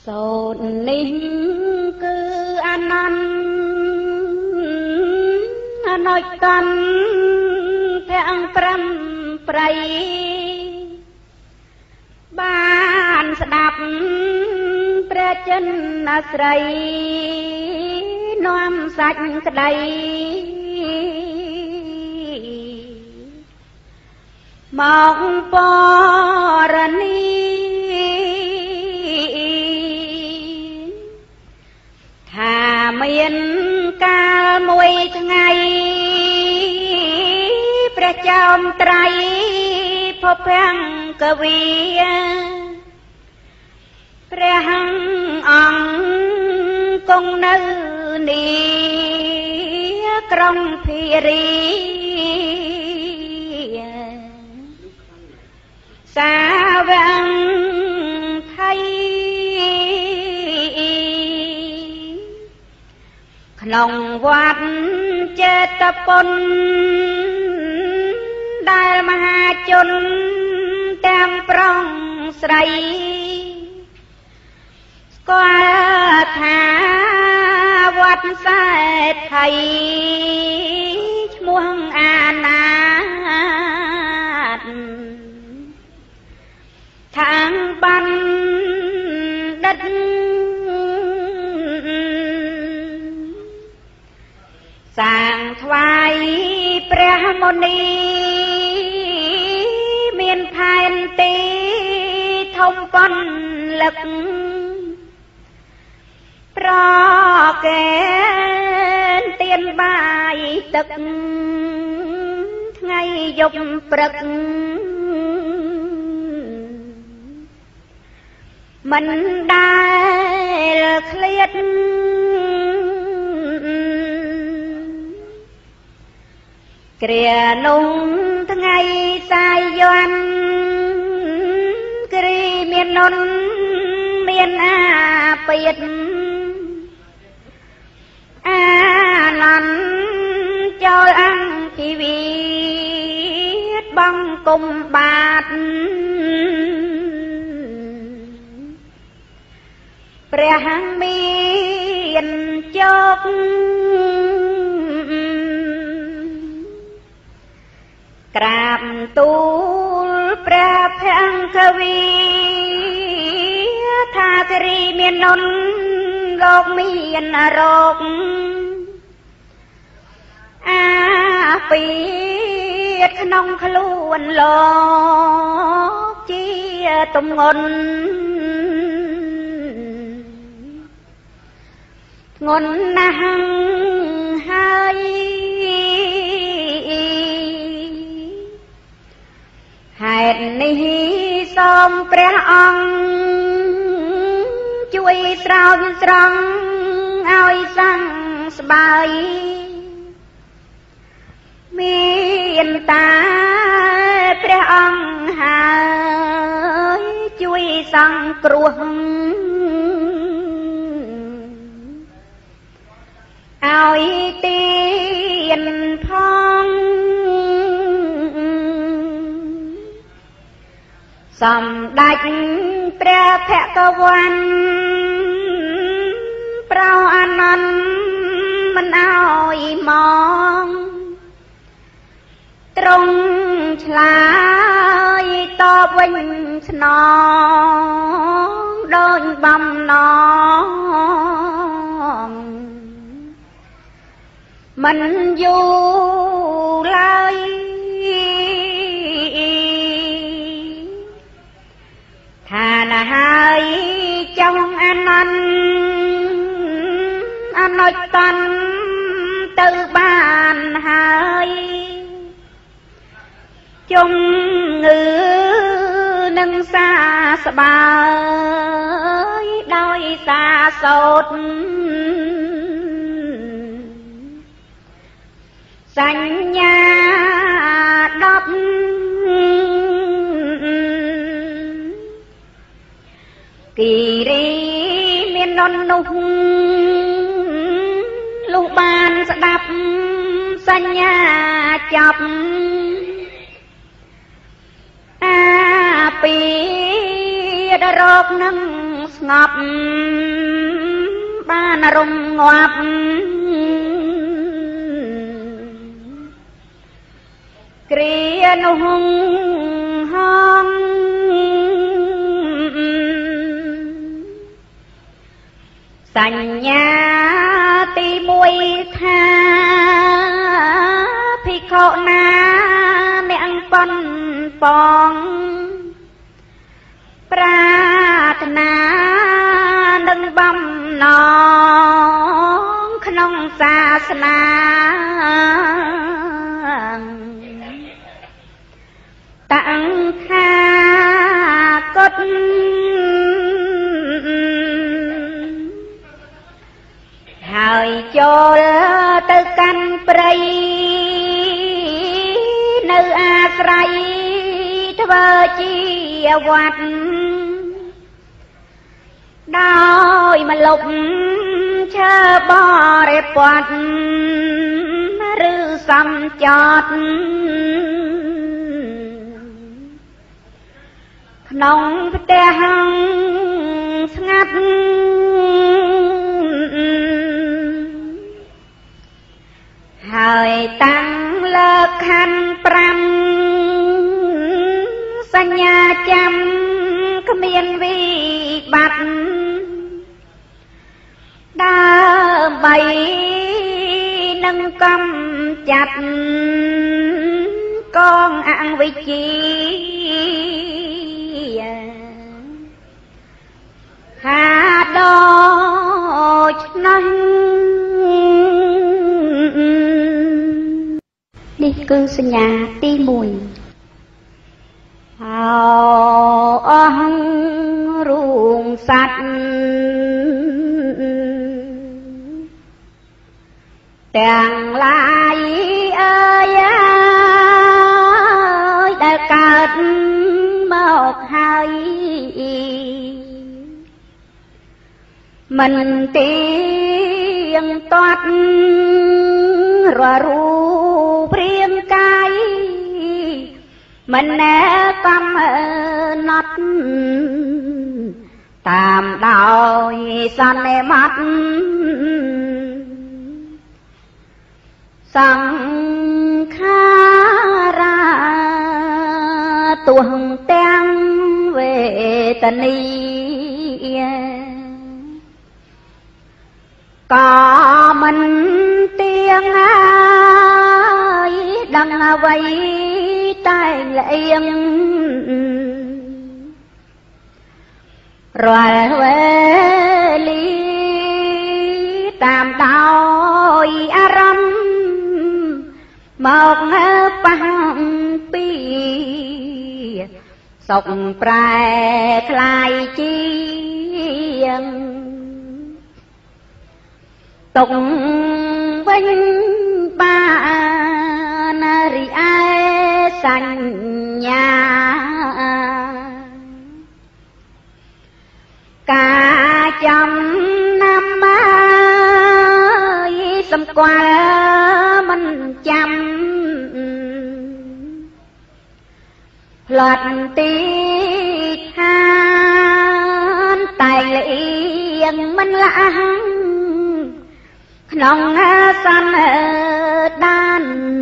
សូត្រនេះគឺអានន្ទអនុត្តនភអង្គព្រំប្រៃបានស្ដាប់ព្រះចិនអាស្រ័យនាំសាច់ក្តីមកបរនីថាមានកាលមួយថ្ងៃព្រះចោមត្រៃភពអង្គវីព្រះអង្គគង់នៅនេះក្រុងភារីសាវង្ថៃក្នុងវត្តចេតពុនដែលមហាជនទាំងប្រុងស្រីស្គាល់ថាវត្តសេដ្ឋីឈ្មោះអាណាតខាងបណ្ឌិតសាងថ្វាយព្រះមុនីមានផែនទីធំប៉ុនលឹកប្រកែនទៀនបាយទឹកថ្ងៃយប់ព្រឹកមិនដែលឃ្លាតគ្រានោះថ្ងៃសាយយន្តគ្រីមាននុនមានអាពាតអានន្ទចូលអង្គពីវិតបង្គំបាទព្រះមានជោគក្រាបទូលព្រះភង្គវីថាគិរីមាននុនលោកមានរោគអាពីតក្នុងខ្លួនលោកជាទំងន់ធ្ងន់ណាស់ហើយហេតុនេះសូមព្រះអង្គជួយស្រោចស្រង់ឲ្យសង្ឃស្បើយមានតាព្រះអង្គហើយជួយសង្គ្រោះឲ្យទៀនផងសម្ដេចព្រះភគវន្តប្រោអានន្ទមិនឲ្យមកទ្រង់ឆ្លើយតបវិញស្នងដូចបំណងមិនយូរឡើយថាណាហើយចុងអានន្ទអនុត្តនទៅបានហើយជំងឺនឹងសាស្បើយដោយសារសូត្រសញ្ញា10គិរីមាននុននោះលុះបានស្ដាប់សញ្ញាចប់អាពី រោគនឹងស្ងប់បានរំងាប់គ្រានោះហងសញ្ញាទី1ថាភិក្ខុណាអ្នកប៉ុនបងប្រាថ្នានឹងបំណងក្នុងសាសនាតាំងថាកុដហើយចូលទៅកាន់ព្រៃនៅអាស្រ័យធ្វើជាវត្តដោយមកលុបឈើបរិពត្តឬសំចតក្នុងផ្ទះស្ងាត់ហើយតាំងលើកខណ្ឌ5សញ្ញាចាំគ្មានវិបត្តិដើម្បីនឹងកំចាត់កងអវិជ្ជាហាដូចនោះនេះគឺសញ្ញាទី1អអង្រូងសัตว์ទាំងឡាយអើយដែលកើតមកហើយមិនទៀងទាត់ររូព្រាមកាយមិនណែកំណត់តាមដោយសន្និមត់សង្ខារាទួងទាំងវេទនីក៏មិនទៀងហើយដឹងអ្វីតែលៀងរាល់វេលាតាមដោយអារម្មណ៍មកប៉ះពីសុខប្រែคล้ายជាងទុកវិញបានរីឯសញ្ញាការចំណាំមកសម្គាល់មិនចាំផ្លាត់ទីឋានតែលៀងមិនលាស់ក្នុងសន្និដាន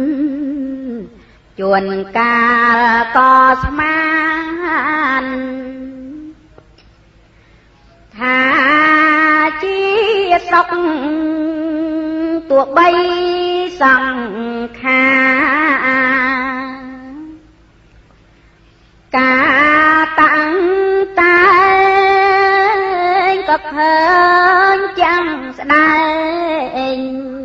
ជួនកាលក៏ស្មានថាជាសុខទោះបីសង្ខារការតាំងតែក៏ឃើញចាំស្ដែង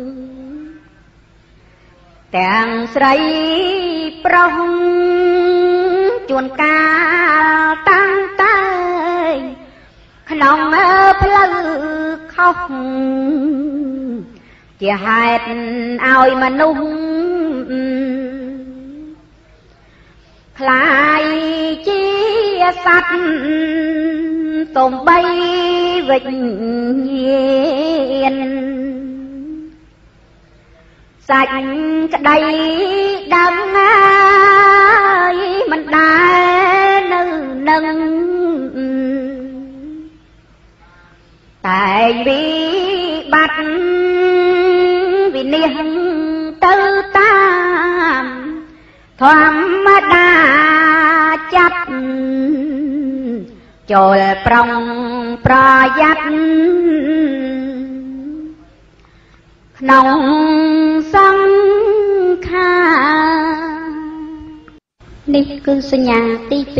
ទាំងស្រីប្រុសជួនកាលតាំងតែក្នុងផ្លូវខុសជាហេតុឲ្យមនុស្សคล้ายជាសត្វទំបីវិញ្ញាណសាច់ក្តីដឹងហើយមិនដែលនៅនឹង tại vì bắt vì niềm tư tam thoáng đa chấpចូលប្រុងប្រយ័ត្នក្នុងសង្ខារនេះគឺសញ្ញាទី2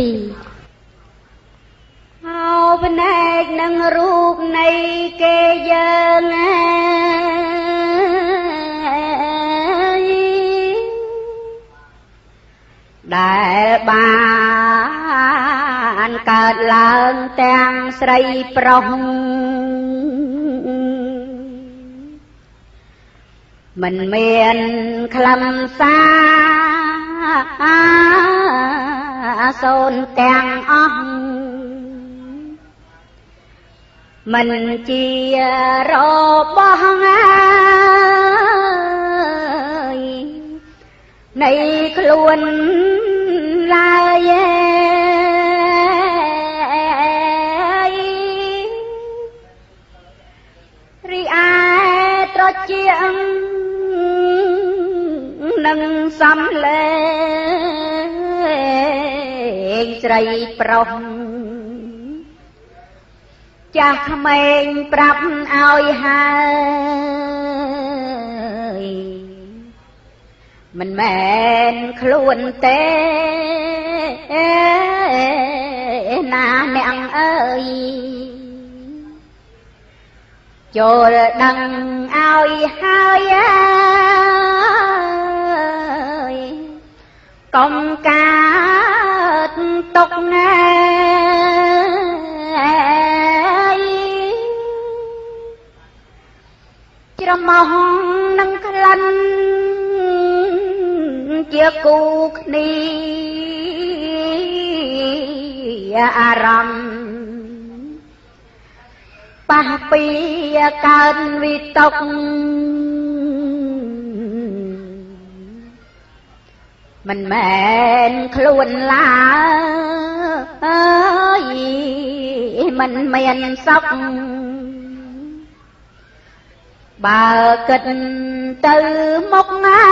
ហៅភ្នែកនឹងរូបនៃគេយើងដែលបានកើតឡើងទាំងស្រីប្រុសមិនមានខ្លឹមសារសូនទាំងអស់មិនជារបស់នៃខ្លួនឡើយរីឯត្រជានឹងសំលេងស្រីប្រុសចាស់ក្មេងប្រាប់ឲ្យហើយមិនមែនខ្លួនទេណាអ្នកអើយចូលដឹងឲ្យហើយកុំកើតទុកច្រមុះនឹងក្លិនជាគូគ្នាអារម្មណ៍ប៉ះពីកើតវិតុកមិនមែនខ្លួនឡើយមិនមានសុខបើគិតទៅមុខណា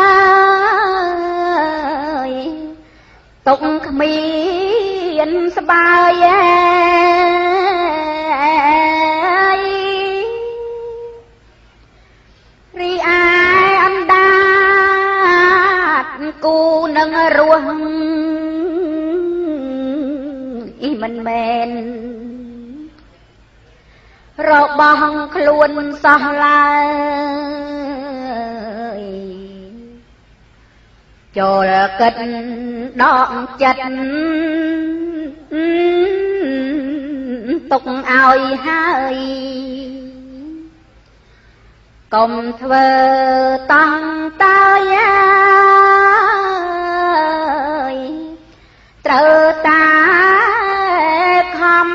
យទុកគ្មានស្បើយរីឯអណ្ដាតគូនឹងរស់មិនមែនរបស់ខ្លួនសោះឡើយចូលគិតដកចិត្តទុកឲ្យហើយកុំធ្វើតង់តើយត្រូវតាខំ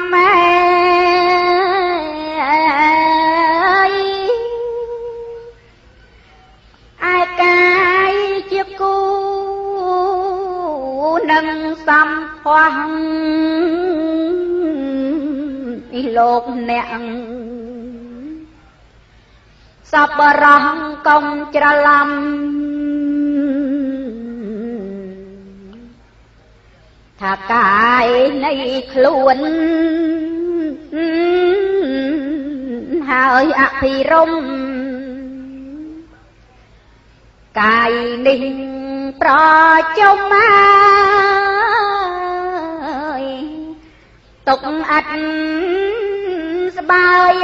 នឹងសំផស្សពីលោកអ្នកសពរងកុំច្រឡំថាកាយនៃខ្លួនហើយអភិរមកាយនេះប្រជុំហើយទុកអត់ស្បើយ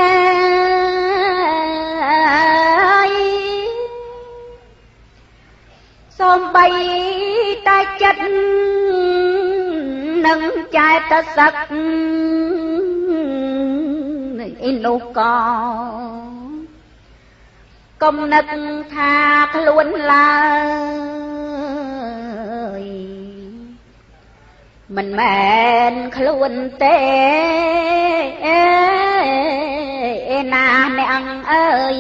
សូម្បីតែចិត្តនឹងចេតសិកនោះក៏កុំនឹកថាខ្លួនឡើយមិនមែនខ្លួនទេណាអ្នកអើយ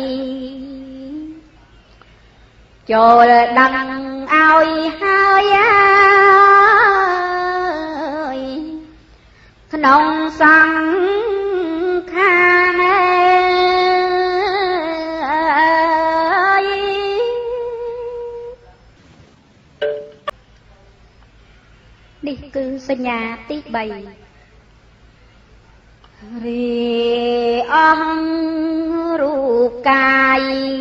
ចូលដឹងឲ្យហើយក្នុងសង្ខារសញ្ញាទី3រីអស់រូបកាយ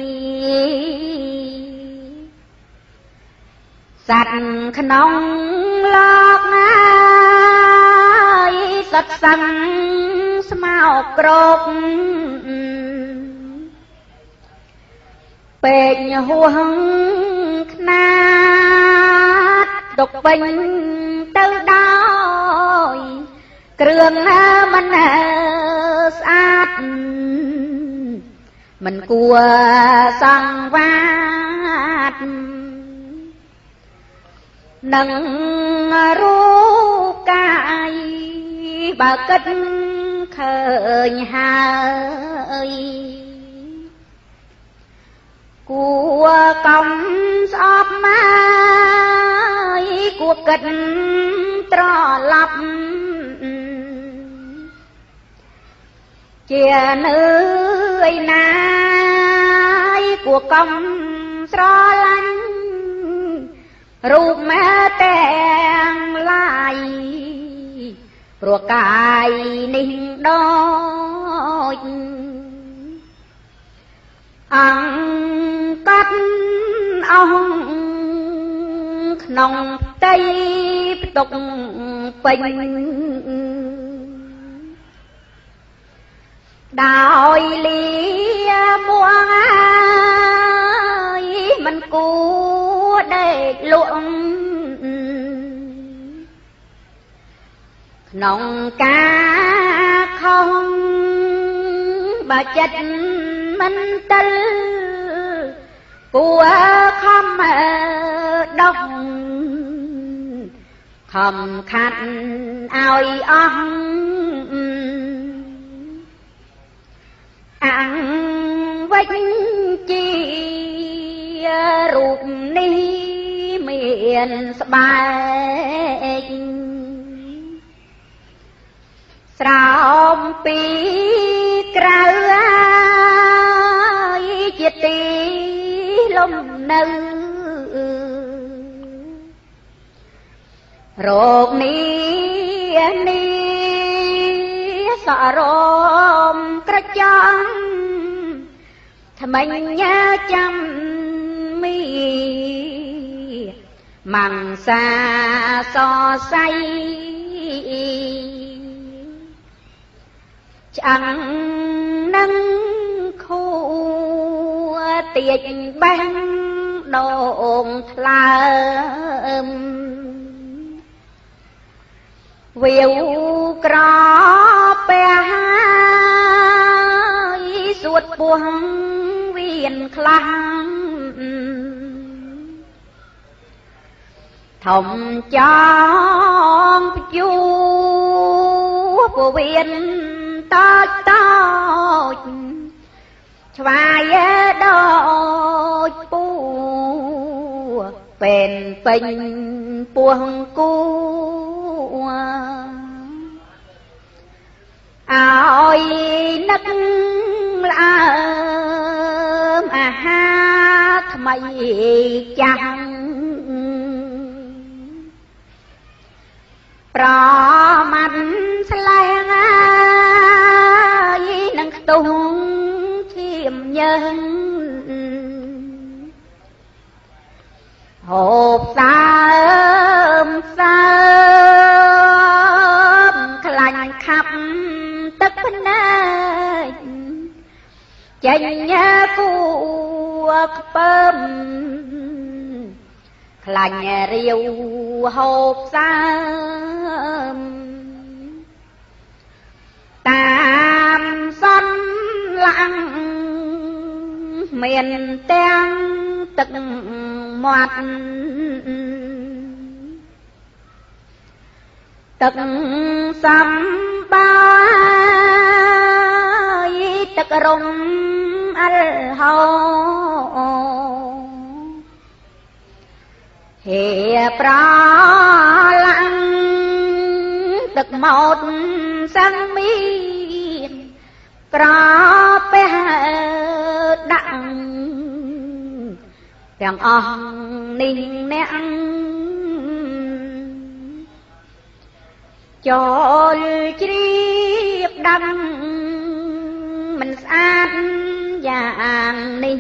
សត្វក្នុងលោកណាយសត្វសឹងស្មោកគ្រប់ពេកហួងខ្នាតទុកពេញទៅដោយគ្រឿងមិនស្អាតមិនគួរសង្វាតនឹងរូបកាយបើគិតឃើញហើយគួរកំស្អប់មកគួរគិតត្រឡប់ជានៅឯណាគួរកំស្រឡាញ់រូបមែទាំងឡាយព្រោះកាយនេះដូចអង្គត់អស់ក្នុងផ្ទៃផ្ទុកពេញដោយលាមួងមិនគួរដេកលក់ក្នុងការខំបើចិត្តមិនតិលគួរខំដកខំខាត់ឲ្យអស់អង្វិចជារូបនេះមានស្បែកស្រោមពីក្រៅជាទីលំនៅរោគនេះសរមក្រចំថ្មិញចាំមីមង្សាសស័យឆ្អឹងនឹងខួទៀចបេះដងថ្លើមវាវក្រពះសួតពោះវៀនខ្លាំងធំចងព្យួរពោះវៀនតូចតូចឆ្វាយដូចពូពេនពេញពោះគូឲ្យនឹកល្អើមអាហារថ្មីចាស់ប្រមាត់ស្លែងនឹងខ្ទុះឈាមញើងហូបសើមសើមខ្លាញ់ខាប់ទឹកភ្នែកចេញគួខ្ពើមខ្លាញ់រាវហូបសើមតាមសន្លាក់មានទាំងទឹកមាត់ទឹកសម្បាយទឹករំអលហោហេប្រឡាំងទឹកម៉ោតសាំងមានក្រពះដាក់ទាំងអស់នេះអ្នកចូលជ្រាបដឹងមិនស្អាតយ៉ាងនេះ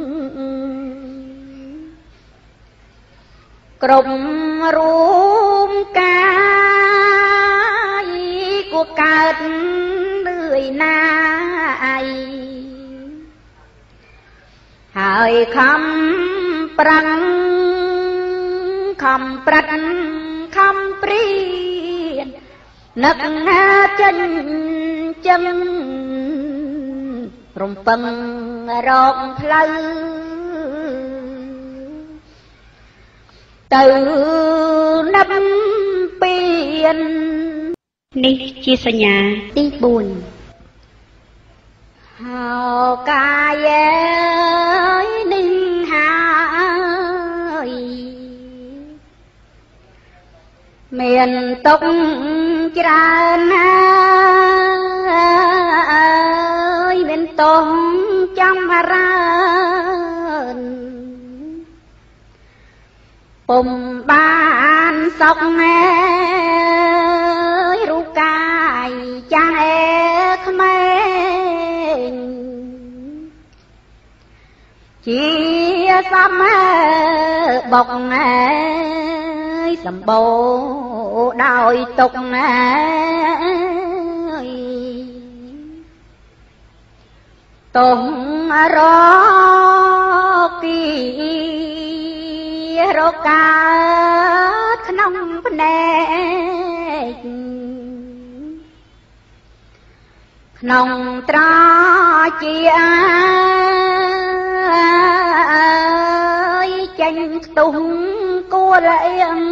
ក្រុមរួមកាយគួរកើតលឿយណាយហើយខំប្រឹងខំប្រឹកខំព្រៀននឹកចិញ្ចឹមរំពឹងរកផ្លូវទៅនឹកពៀននេះជាសញ្ញាទី4ហៅកាយនឹងហើយមានទុកច្រើនណាស់មានទងចំរានពុំបានសុខណារូបកាយចាស់ក្មេងជាសមបុកសម្បូរដោយទុកទុំរគីរកើតក្នុងភ្នែកក្នុងត្រជាចេញខ្ទុះគួរអៀង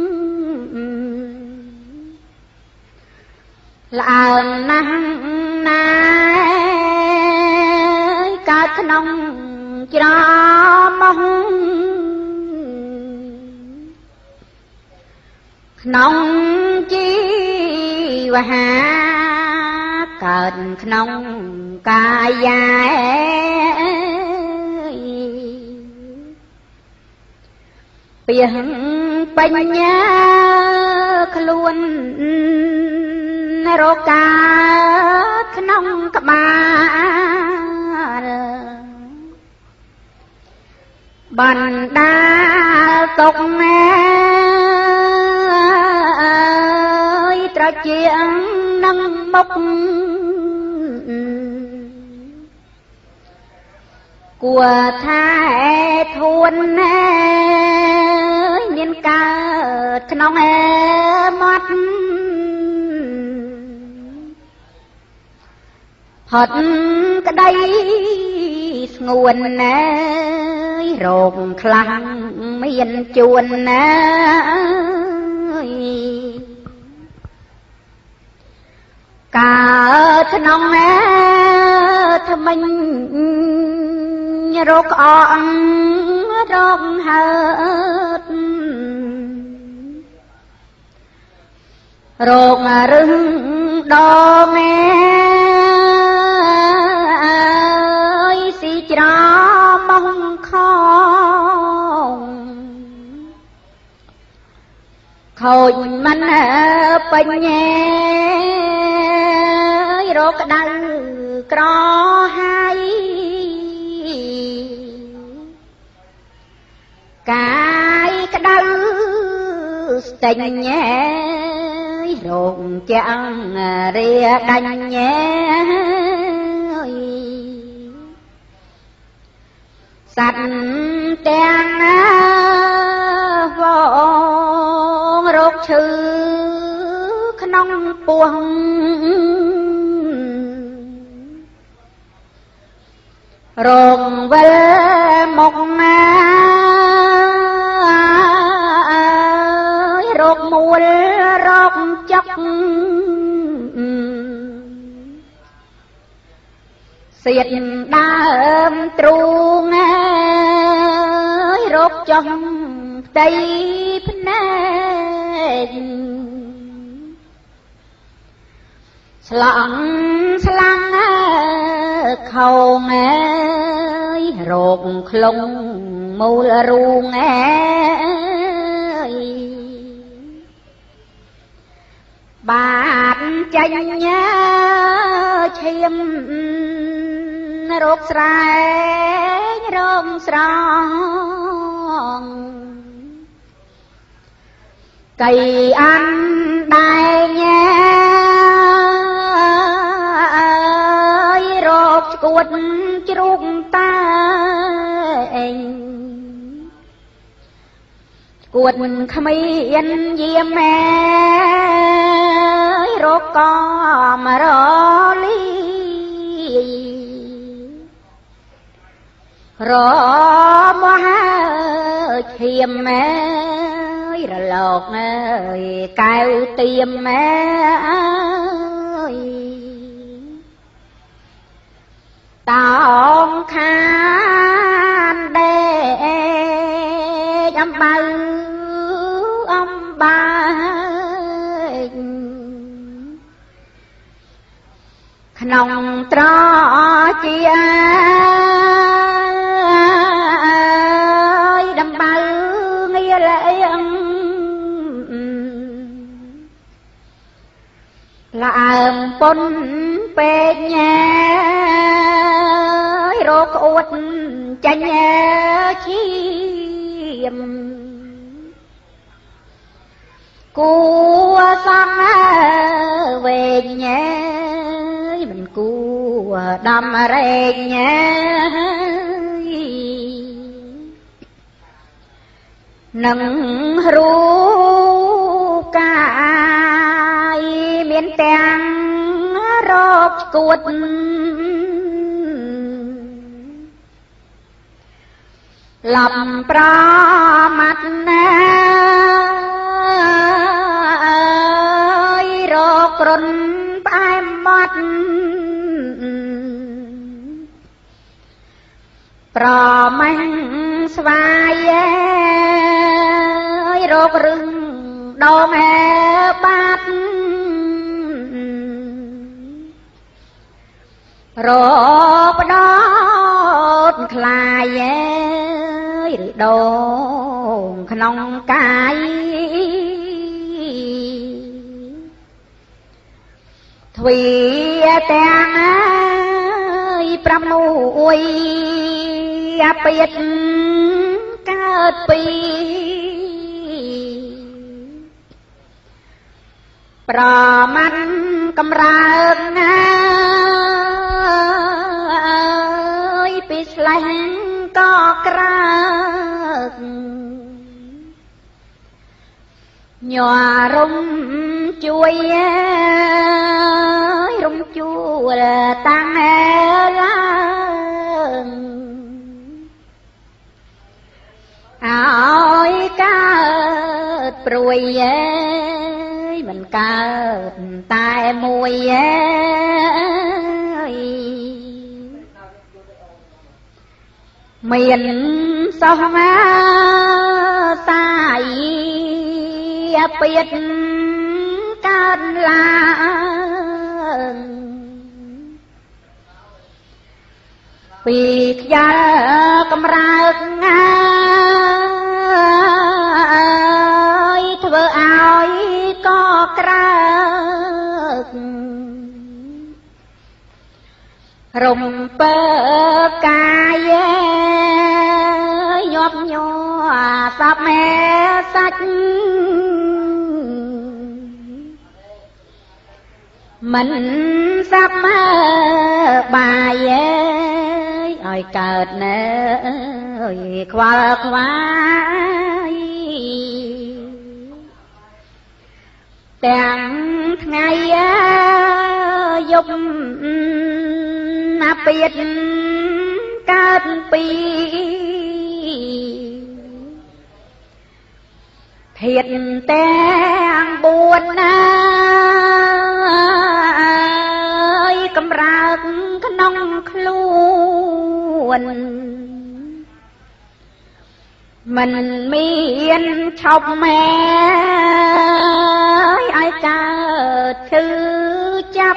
ឡើងណាស់ណាកើតក្នុងច្រមុះក្នុងជីវហាកើតក្នុងកាយាពីបញ្ញាខ្លួនរកាក្នុងក្បាលបណ្ដាលទុកត្រជានឹងមុខគួរថាធួនមានកើតក្នុងមាត់ផុតក្តីស្ងួនរោគខ្លាំងមានជួនកើតក្នុងថ្មិញរោគក្អករោគហើតរោគរឹងដងស៊ីច្រមុំខងខូចមិនបញ្ញារោគក្តៅក្រហើយកាយក្តៅស្ទែងរោគចាំងរាដាញ់សត្វទាំងវងរោគឈឺក្នុងពោះរោគវិលមករោគមូលរោគចុកសៀតដើមទ្រូងរោគចុះផ្ទៃភ្នែកស្លង់ស្លាំងខោងរោគក្លងមូលរូងបាទចាញ់ឈាមរោគស្រែងរងស្រងកៃអានដែងរោគឈួតជ្រូកតាអេងឈួតគ្មានយាមម៉ែរោគក៏មករលីរមហាឈាមម៉ែរលោកអើយកែវទៀមម៉ែអើយតោងខានដេកអំបៅអំបាច់ក្នុងត្រជាដំបៅងារលៀងដើមពុនពេកញ៉ែរកអួតចាញ់ឈាមគួសងវែងញ៉ែមិនគួដំរែងញ៉ែនឹងរូបកាយមានទាំងរោគឈួតលំប្រមាត់ណារោគរុនផ្អែមមាត់ប្រមាញ់ស្វាយរោគរឹងដងបាត់រោបដោតខ្លាយឬដងក្នុងកាយទ្វីទាំង6អាពាតកើតពីប្រមាណកំរើកណាពីស្លេះក៏ក្រើកញ័ររំជួយរំជួលតាំងឡើងឲ្យកើតព្រួយមិនកើតតែមួយមានសោះណាសាយពាតកើតឡើងពីខ្យល់កំរើកងាយធ្វើឲ្យកក្រើករំពើកាយញាប់ញ័រសពមេសាច់មិនសាប់មើបាយឲ្យកើតណែខ្វល់ខ្វាយទាំងថ្ងៃយប់ណាពាតកើតពីធាតទាំង4ណាកំរើកក្នុងខ្លួនមិនមានឈប់ម៉ែឲ្យកើតឈឺចាប់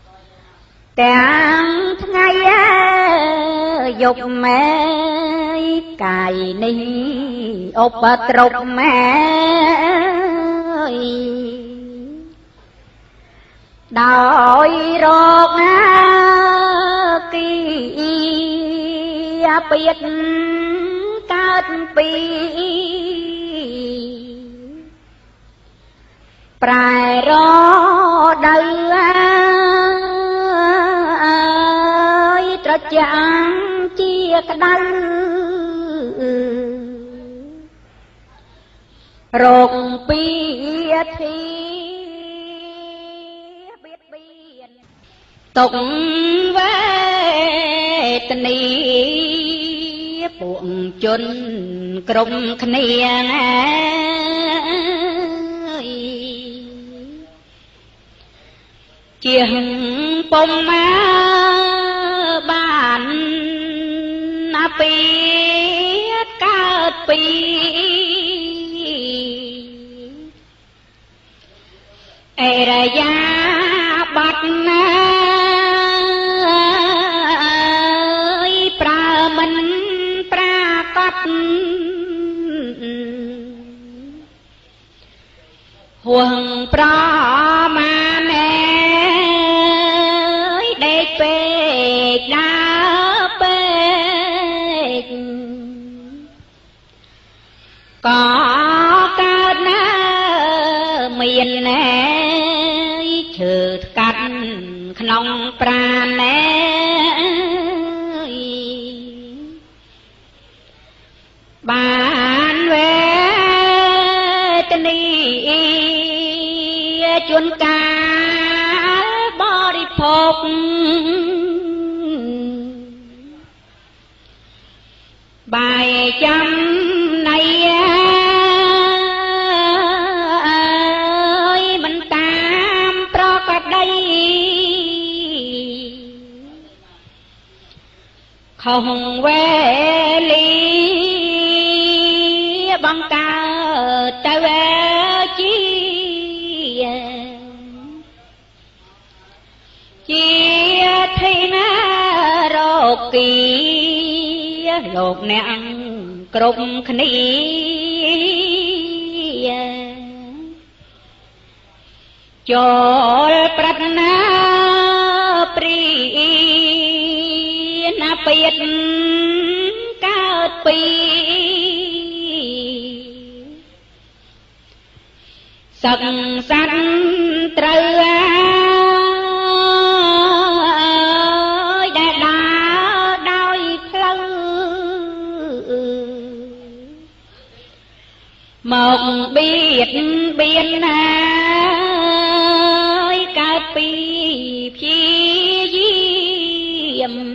ទាំងថ្ងៃយប់ម៉ែកាយនេះឧបទ្រពម៉ែដោយរកគីពៀតកើតពីប្រែរដូវត្រជាក់ជាក្តៅរោគពីធីបៀតបៀនទុកវេទនីពួកជនក្រុមគ្នាជាពុំបានណាពីកើតពីអរិយាបថណាប្រើមិនប្រាកដហួងប្រមាណដេកពេកដើរពេកក៏កើតណាមានណែឈើស្កាត់ក្នុងប្រាណណែបានវេទនីជួនកាលបរិភោគបាយចំណៃមិនតាមប្រកដីខុសវេលាបង្កើតទៅជាធីណារោគីលោកអ្នកគ្រប់គ្នាចូលប្រាថ្នាព្រីណាពៀតកើតពីសឹកស័នត្រូវដែលដើរដោយផ្លូវមកបៀតបៀនណាកើតពីព្យាយាម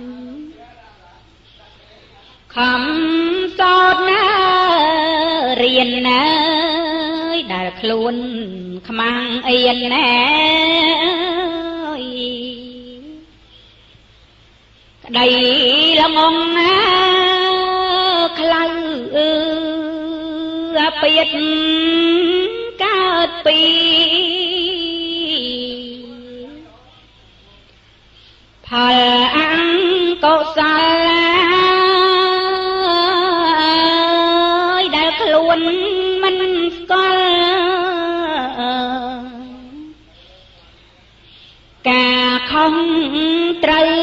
ខំសោតណារៀនណាដែលខ្លួនខ្មាំងអៀនណាក្តីល្ងងណាខ្លៅពៀតកើតពីផលអង្គុសលដែលខ្លួនមិនស្គាល់ការខំត្រូវ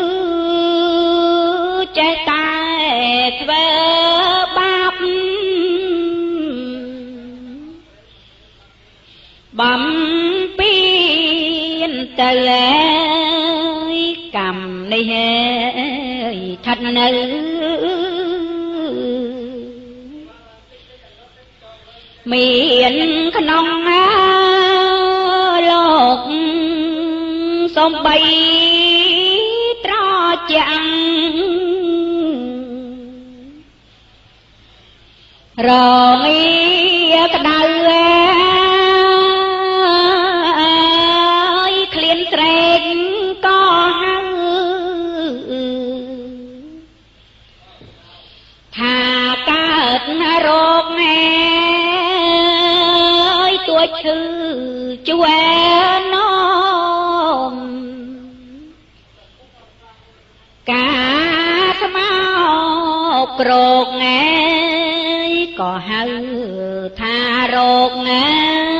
ចេះតែធ្វើបាបបំពេញទៅកម្មនេះឋិតនៅមានក្នុងលោកសំបីត្រជាក់រងាក្តៅក្លៀនស្រែកក៏ហៅថាកើតរោគណែទួឈឺជួែនំរោគណែក៏ហៅថារោគណែ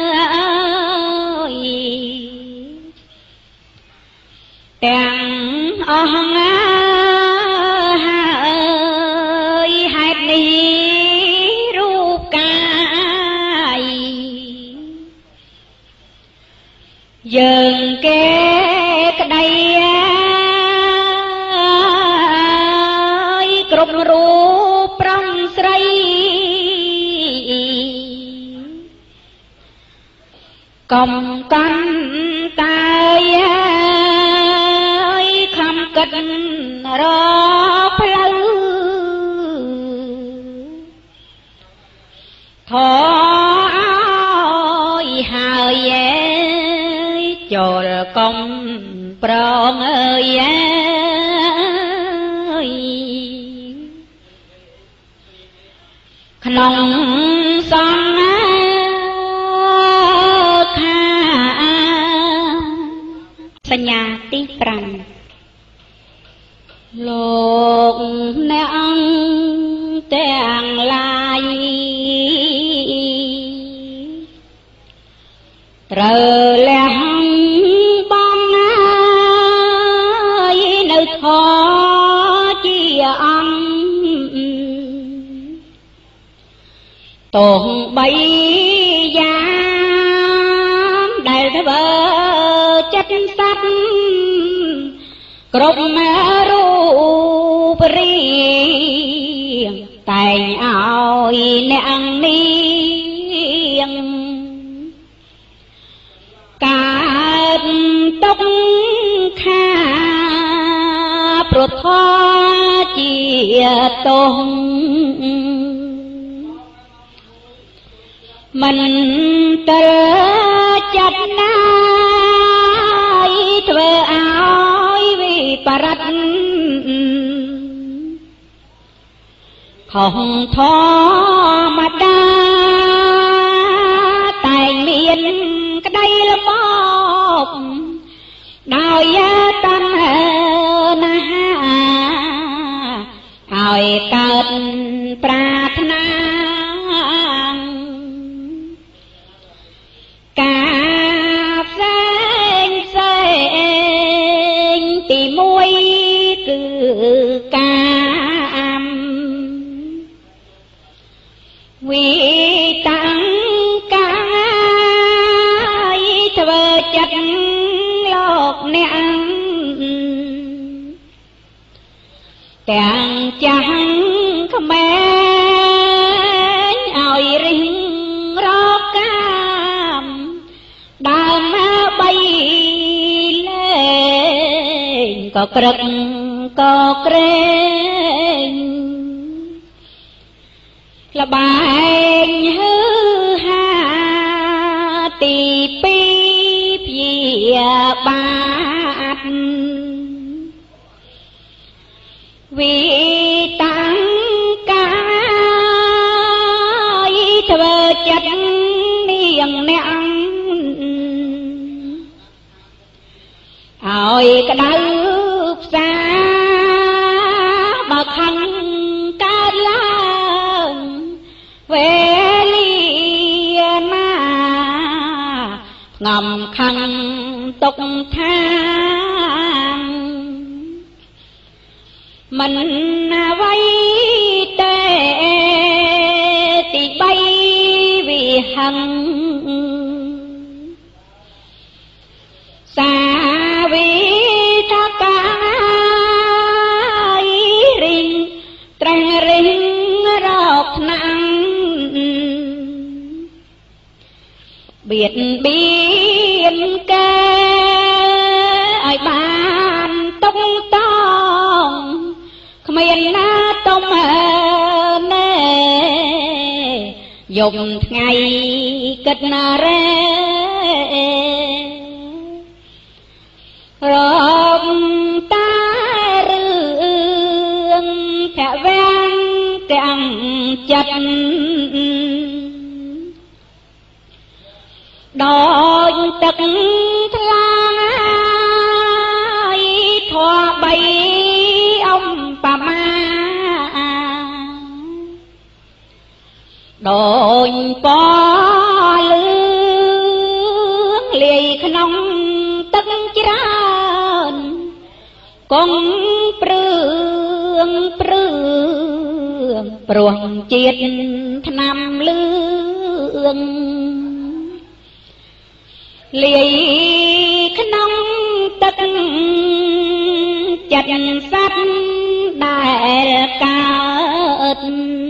ទាំងអស់ហើយហេតុនេះរូបកាយយើងគេក្តីគ្រប់រូបប្រំស្រីកំកាន់កាយខំកិតរកផ្លូវថយហើយចូលកុំប្រងអើយក្នុងសង្ខាសញ្ញាទី5លោកអ្នកអង្គទាំងឡាយត្រូវលះបងណាយនៅខជាអង្គទោះបីយ៉ាងដែលធ្វើចិត្តសត្វគ្រប់រូបរាងតែងឲ្យអ្នកនាងកើតទុក្ខាប្រថោជាទោសមិនត្រូវចាត់ណាយធ្វើឲ្យវិបរិតខុសធម្មតាតែមានក្តីល្មមដោយតណ្ហាឲ្យកើតប្រាថ្នាការផ្សេងផ្សេងទីមួយគឺកាមវិតាំងកាយធ្វើចិត្តលោកអ្នកទាំងចាស់ក្មេងឲ្យរិះរកកាមដើមបីលេងក៏ក្រឹកក៏ក្រែងលបែងហឺហាទីពីរព្យាបាទវិតាំងកាយធ្វើចិត្តនាងអ្នកឲ្យក្តៅផ្សាបើខឹងកើតឡើងវេលាណាងំខឹងទុកថាមិនអ្វីទេទីបីវិហឹងសាវិថាកាយរិញត្រង់រិញរកថ្នាំបៀតបៀនកែឲ្យបានតុងតងគ្មានណាទុំណែយប់ថ្ងៃគិតណារ៉េរកតារឿងភវាំងទាំងចិត្តដោយទឹកថ្លាយធွာបីអំបមាពណ៌លឿងលាយក្នុងទឹកច្រើនកងព្រឺងព្រឺងព្រោះជាតិថ្នាំលឿងលាយក្នុងទឹកចិត្តសត្វដែលកើត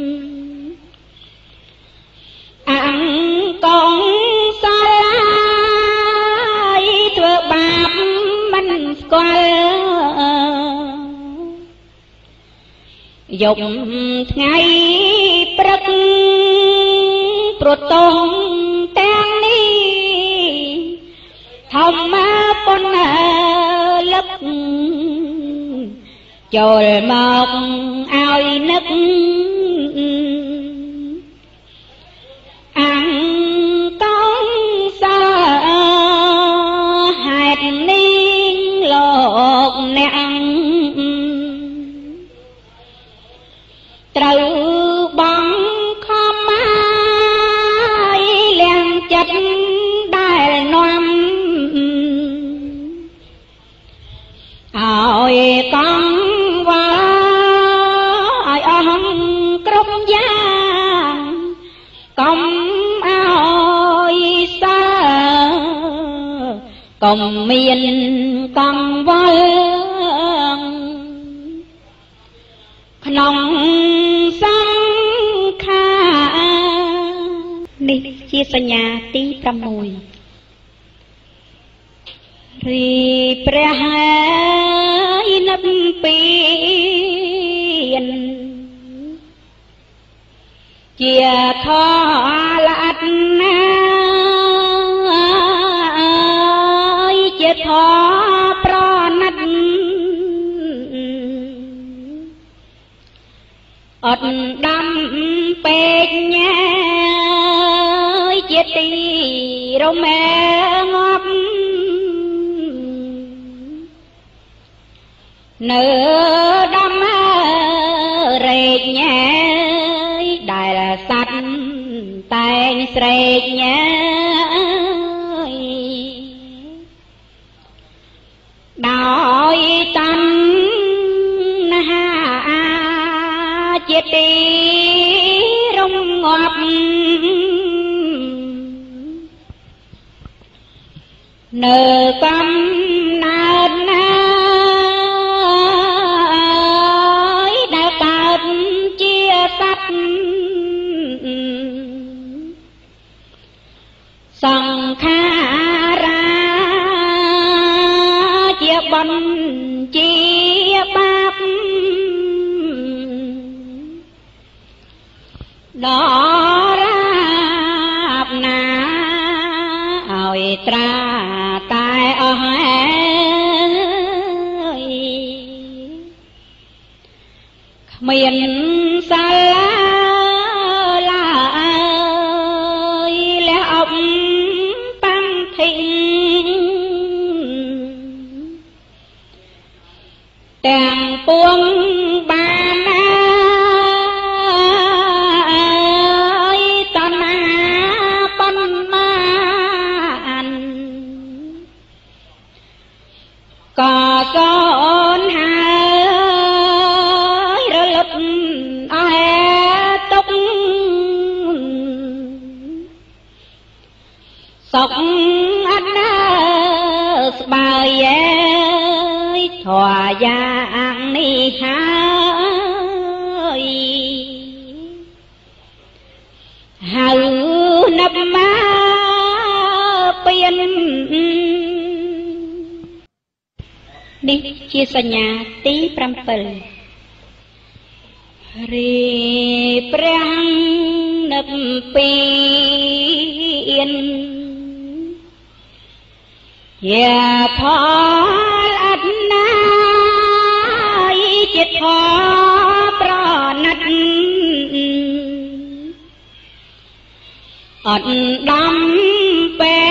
អង្គងសាយធ្វើបាបមិនស្គាល់យប់ថ្ងៃព្រឹកប្រតងទាំងនេះធម្មពុនលឹកចូលមកឲ្យនឹកអង្គងសាហេតុនេះលោកអ្នកត្រូវបងខំឲ្យលៀងចិត្តដែលនាំឲ្យកងវ៉ាឲ្យអស់គ្រប់យ៉ាងកុំឲ្យសើកុំមានកង្វល់ក្នុងសង្ខារនេះជាសញ្ញាទី6រីព្រះហើយនិព្វានជាខល្អិតណាជាធប្រណិតអត់ដាំពេកញ៉ាយជាទីរមែងប់នៅដំរែកញ៉ាយដែលសัตว์តែងស្រែកញ៉ាយដោយតណ្ហាជាទីរងាប់នៅកំណើតណាដែលកើតជាសត្វសង្ខារាជាបញ្ជាបាបដល់រាបណាឲ្យត្រាតែអស់ហើយគ្មានសាលាឡើយលះអប់បំធិទាំងពួងបានណាក៏កូនហើយរលត់អើទុកសុខអត់ណាស្បើយឯធွာយ៉ាងនេះហើយហៅនឹកមកពៀននេះជាសញ្ញាទី7រីព្រះនិព្វានជាផលអត់ណាយជាធម៌ប្រណិតអត់ដំពេ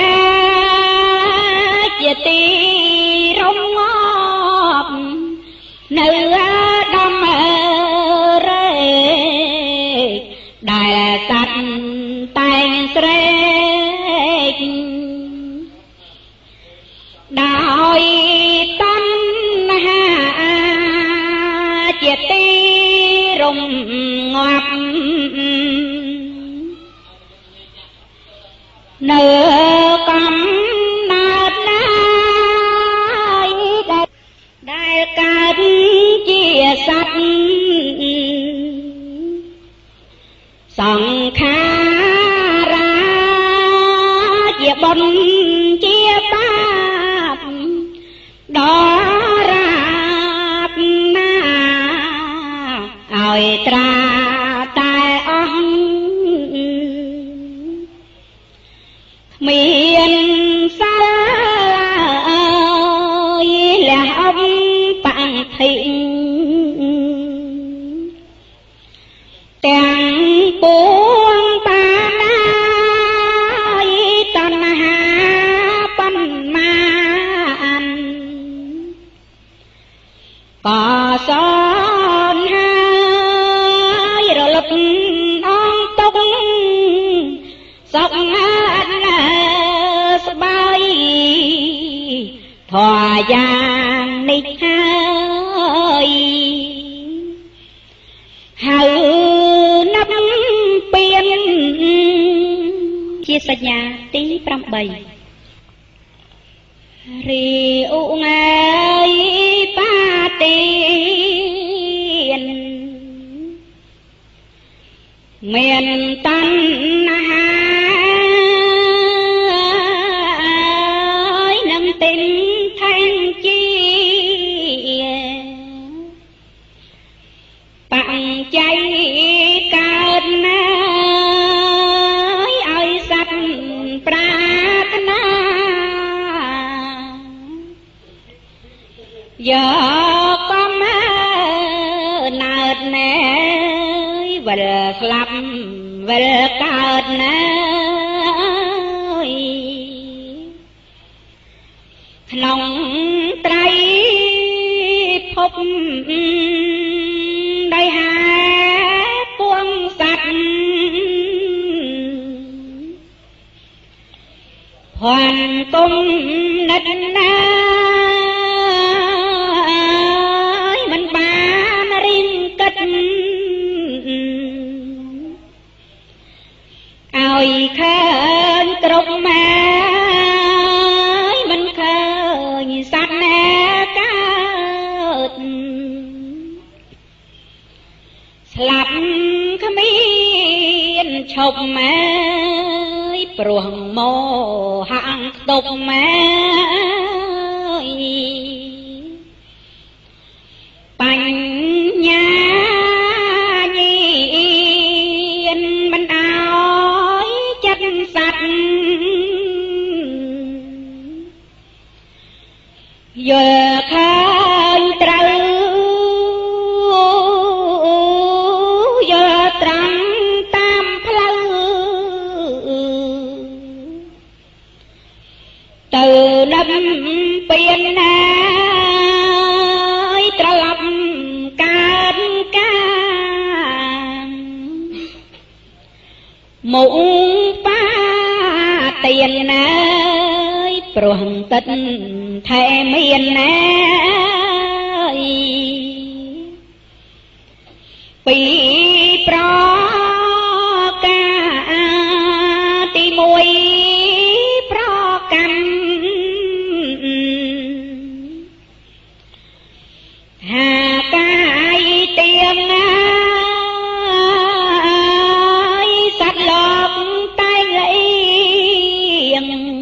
ជាទីរងាប់នៅដំរែកដែលសត្វតែដោយតណ្ហាជាទីរំងាប់នៅកំណើតណាយដែលកើតជាសត្វសង្ខារាជាបុណ្យជាបាបដល់រាបណាឲ្យត្រាតែអស់មានសាយលះអំបង្ធិទាំងពួងបាណាយតណ្ហាបណ្មានក៏សនហើយរលត់អងទុកសុខស្បាយធរយ៉ាងនេះហើយហើយណាប់ពៀនជាសញ្ញាទី8រីអ៊ុងាយបាទីនមានតណ្ហានឹងទិញថែងជាបង្ចៃកើតណាឲ្យសត្វប្រាថ្នាយកកំណើតណែវិលស្លាប់វិលកើតណាក្នុងត្រៃភពដោយហាពួងសត្វភ័ណ្ឌគុំនិតណាមិនបានរៀងគិតឲ្យឃើញគ្រប់ម៉ែមិនឃើញសត្វណាកើតស្លាប់គ្មានឈប់ម៉ែព្រោះមោហៈខ្ទប់ម៉ែបញ្ញាញាណមិនអោយចិត្តសត្វយល់ឃើញត្រូវយល់ត្រង់តាមផ្លូវទៅនឹកពៀនណាត្រឡប់កើតកាមុខបាទៀនណាព្រោះទឹកថែមានណាពីប្រការទី1ប្រកម្មហាកាយទៀងសត្វលោកតែងលៀង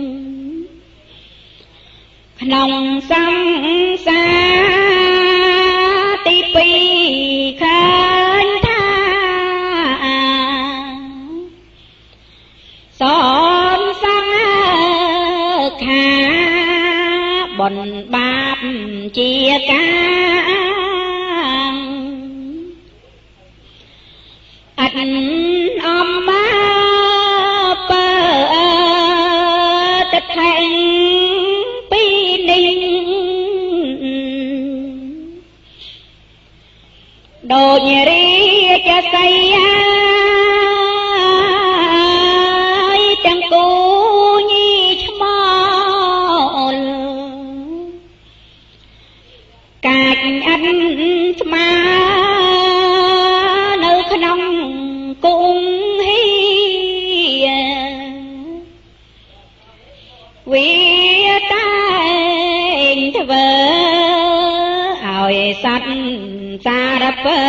ក្នុងសង្សារទី2ឃើញថាសនសង្ខាបុណ្យបាបជាការអត់អំមាបើទឹកថែងពីនេះដូចរាជសីយាទាំងគូញីឈ្មោលធ្វើឲ្យសត្វសារពើ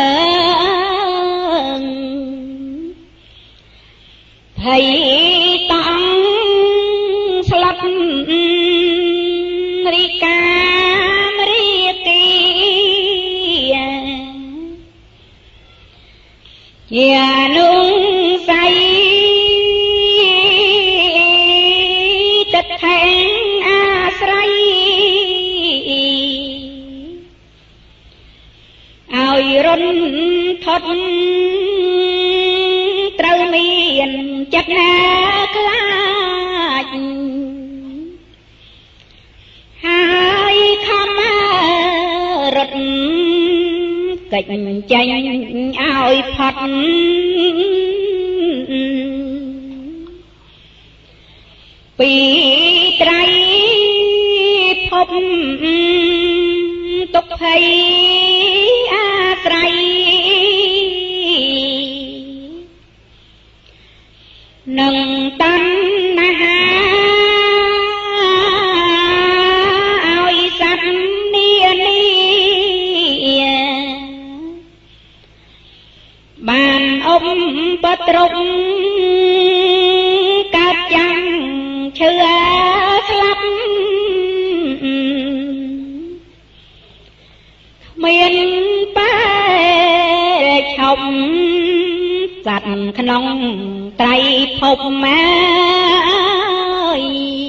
ភ័យតង់ស្លាប់រីកាមរីទីយានុស័យទឹកថែងអាស្រ័យឲ្យរុនថត់ត្រូវមានចិត្តណាខ្លាចហើយខំរត់កិច្ចចេញឲ្យផុតពីត្រៃភពទុក្ខភ័យអាស្រ័យនឹងតណ្ហាឲ្យសត្វនានាបានអុំបត្រប់កើតចាំងឈឺស្លាប់មានបែឈប់សត្វក្នុងត្រៃភពមក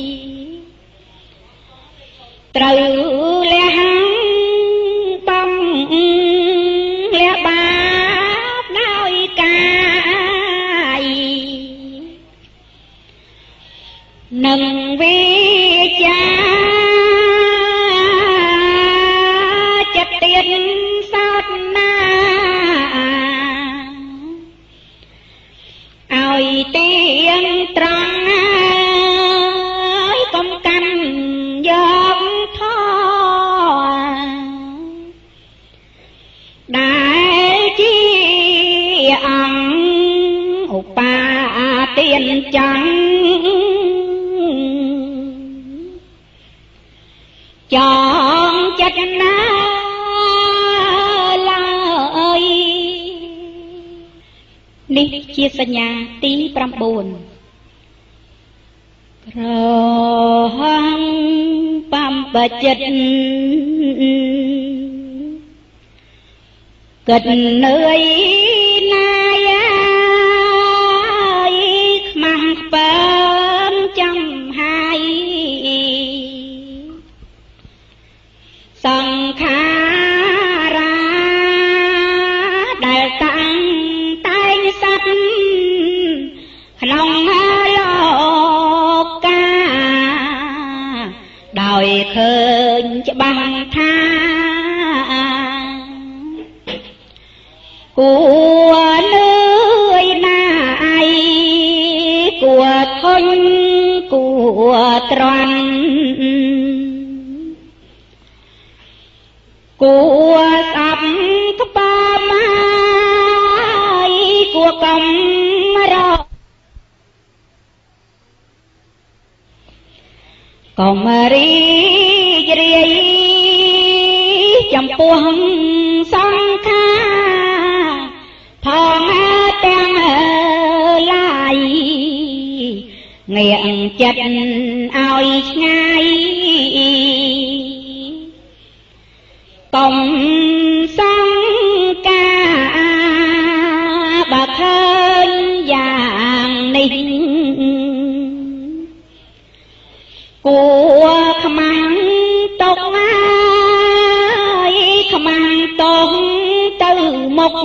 ត្រូវលះបំលះបាបដោយកាយនឹងវិជាចិត្តទៀតសោតណាឲ្យទៀងត្រង់ហើយកុំកាន់យកធေါ်ដែលជាអង្គឧបាទានចង់ចងចិត្តណាឡើយនេះជាសញ្ញាទី9ក្រហងបំបចិត្តកិតនឿយណាយខ្មាំងខ្ពើមចំហើយសង្ខារាដែលតាំងតែងសត្វក្នុងលោកកាដោយឃើញច្បាស់ថាគួរលឿយណាយគួរធន់គួរត្រន់គួរស្អប់ក្បាលមកគួរកំរកុំរីករាយចំពោះសង្ខារផងទាំងឡាយងាកចិត្តឲ្យឆ្ងាយកុំសង្ការបើឃើញយ៉ាងនេះគួរខ្មាំងទុកហើយខ្មាំងទុកទៅមុខ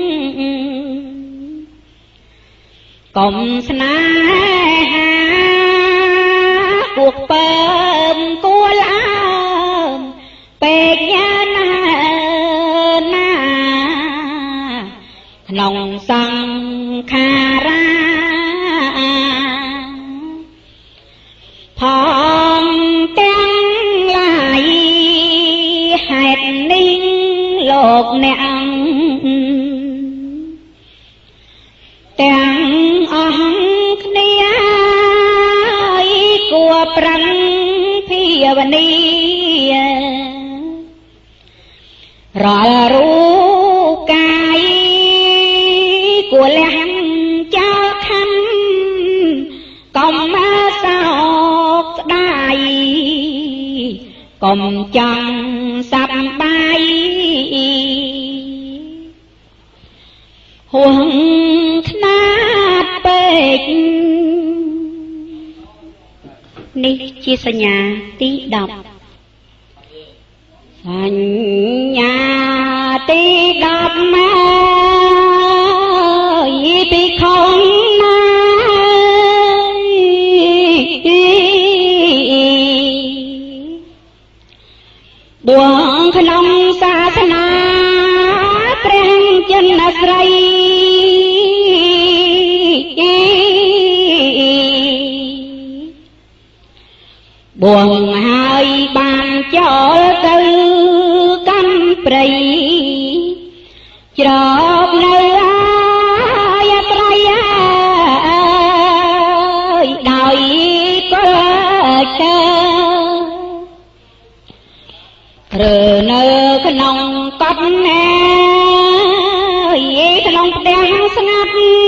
កុំស្នេហាគួរពើមគួរឡើមពេកណាក្នុងសង្ខារាផងទាំងឡាយហេតុនេះលោកអ្នកទាំងអស់គ្នាគួរប្រឹងភាវនារាល់រូបកាយគួរលះចោលខណ្ឌកុំមកសោកស្ដាយកុំចង់សប្បាយហួងខ្នាតពេកនេះជាសញ្ញាទី10សញ្ញាទី10មកពីខំណាដួងក្នុងសាសនាព្រះចិនស្រីបួងហើយបានចូលទៅកាន់ព្រៃច្របនៅអាយត្រៃដោយកលកើឬនៅក្នុងកប់ណាក្នុងផ្ទះស្ងាត់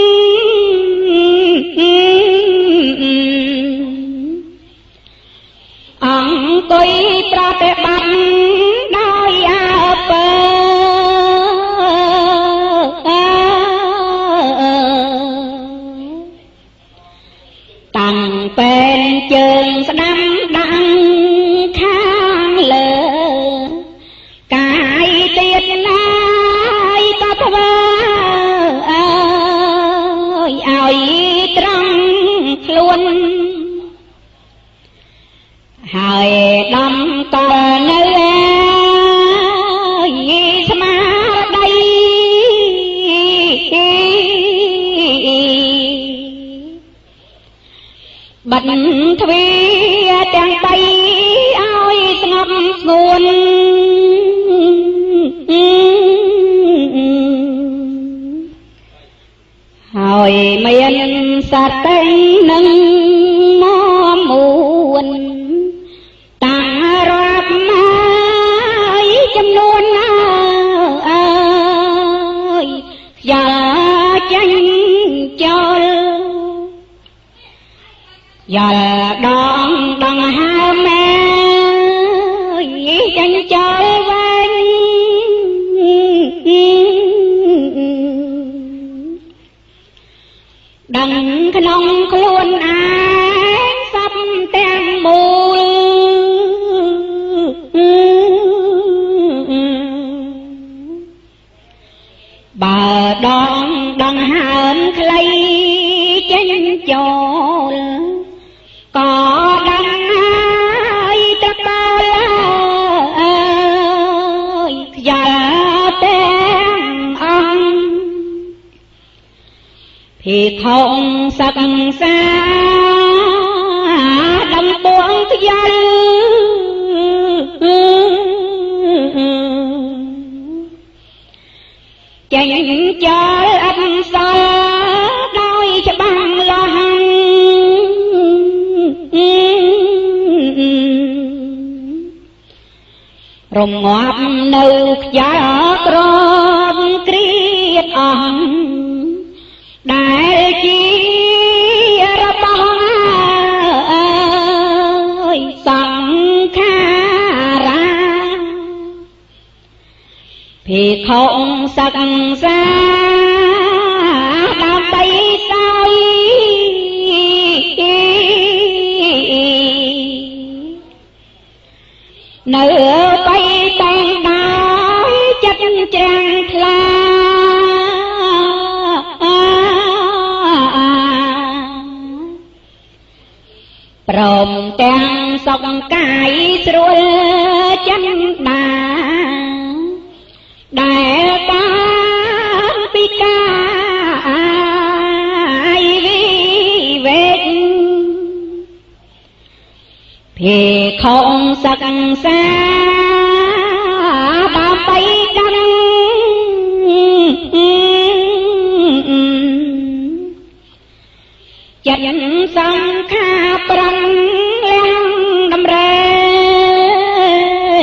អង្គុយប្រតិបត្តិដោយអពើតាំងពេលជើងស្ដាំដាំខាងលើកាយទៀតណាយក៏ធ្វើឲ្យត្រង់ខ្លួនហើយដំកល់នៅស្មារតីបិទទ្វារទាំង3ឲ្យស្ងប់ស្ងួនហើយមានសតិនឹងមកមួនតាំងរាប់មកចំនួនអើយខ្យាចេញចូលយ៉ាដងដងហើមចេញចូលវិញដឹងក្នុងខ្លួនឯងសពទាំងមូលបើដងដង្ហើមខ្លីចេញចូលក៏ដឹងហើយតកលអើយខ្យាល់ទាំងអង្គភិក្ខុសិក្សាដំបងខ្យាល់ចេញចូលអបសរដោយច្បាំងលោហរងាប់នៅខ្យាល់ក្រមគ្រៀតអស់ដែលជារបស់សង្ខារាភិក្ខុសិក្សាដើម្បីសោយនៅបៃតែងដោយចិត្តច្រាំងថ្លាព្រមទាំងសុខកាយស្រួលចិនដាដែលបានពីកាយវិវេកភិក្ខុសិក្សាដើម្បីដឹងចិត្តសង្ខារប្រឹងលះតម្រែ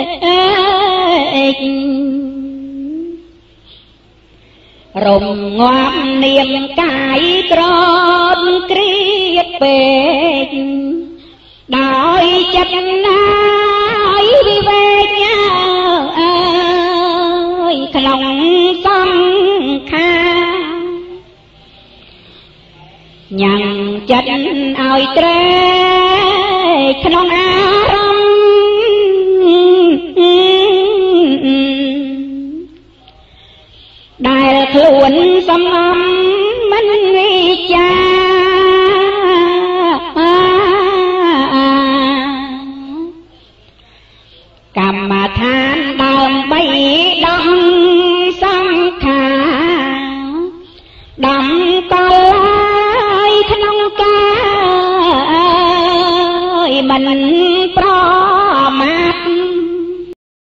រំងាប់នាមកាយក្រនគ្រៀតពេកដោយចិត្តណាយវិវេកអើយក្នុងសង្ខារញ៉ាំងចិត្តឲ្យត្រេកក្នុងអារម្មណ៍ដែលខ្លួនសំអំមិនវិចាកម្មដ្ឋានដើម្បីដំ